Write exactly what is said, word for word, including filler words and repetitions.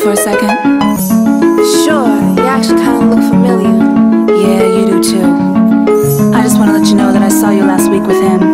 for a second? Sure, you actually kind of look familiar. Yeah, you do too. I just want to let you know that I saw you last week with him.